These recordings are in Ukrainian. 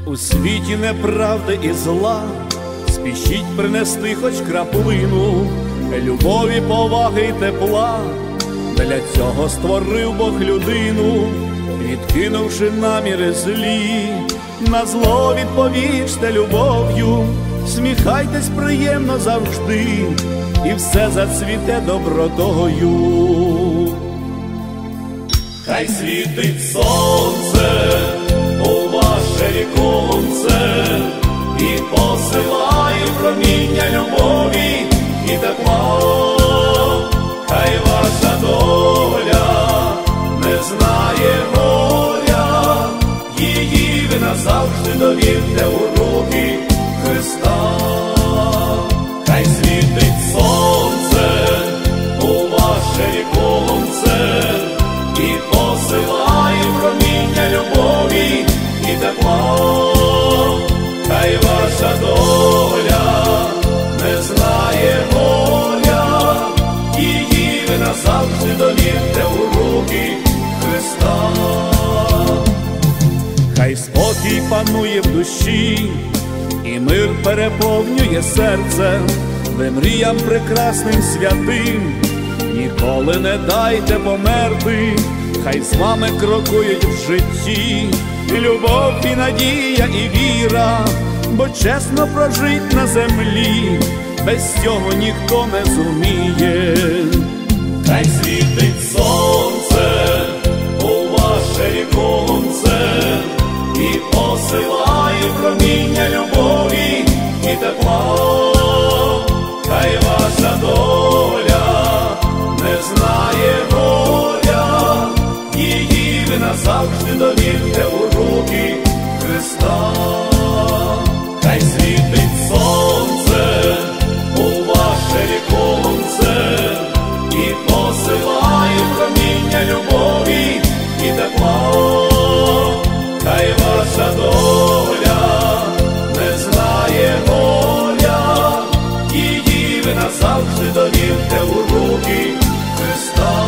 У світі неправди і зла спішіть принести хоч краплину любові, поваги й тепла. Для цього створив Бог людину, відкинувши наміри злі. На зло відповічте любов'ю, сміхайтесь приємно завжди, і все зацвіте добротою. Хай світить сонце у ваше віконце і посилає проміння любові і тепла. Хай ваша доля не знає горя, її ви назавжди довірте у руки Христа. Хай світить сонце у ваше віконце і посилає проміння любові і тепла. Хай ваша доля не знає горя, її ви назавжди довірте у руки Христа. Хай спокій панує в душі, і мир переповнює серце. Ви мріям прекрасним святим ніколи не дайте померти. Хай з вами крокують в житті любов і надія і віра, бо чесно прожить на землі без цього ніхто не зуміє. Хай світить сонце у ваше віконце і посилає проміння любові і тепла. Хай ваша доля не знає горя, її ви назавжди довірте у руки Христа. Хай світить сонце у ваше віконце і посилає проміння любові і тепла. Хай ваша доля не знає горя, її ви назавжди довірте у руки Христа.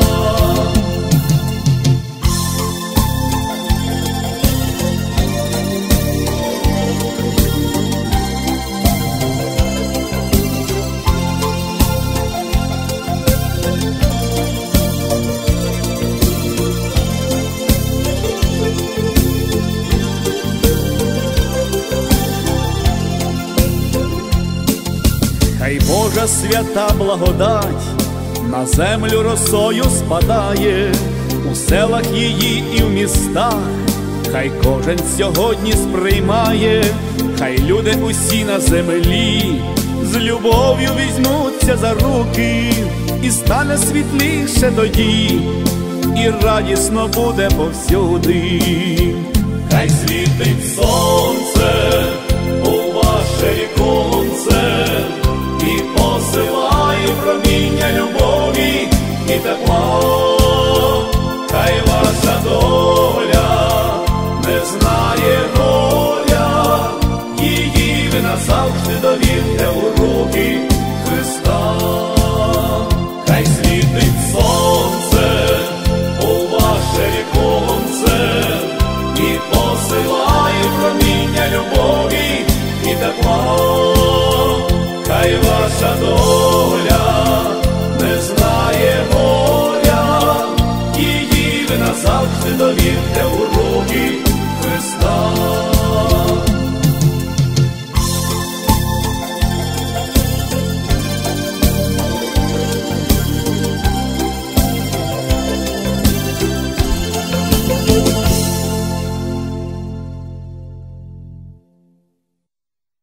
Хай Божа свята благодать на землю росою спадає, у селах її і в містах. Хай кожен сьогодні сприймає, хай люди усі на землі з любов'ю візьмуться за руки, і стане світліше тоді, і радісно буде повсюди. Хай світить сонце у ваше віконце і посилає проміння любові і тепла. Хай ваша доля не знає горя, її ви назавжди довірте у руки Христа. Хай світить сонце у ваше віконце і посилає проміння любові і тепла. Хай ваша доля не знає горя, її ви назавжди довірте у руки Христа.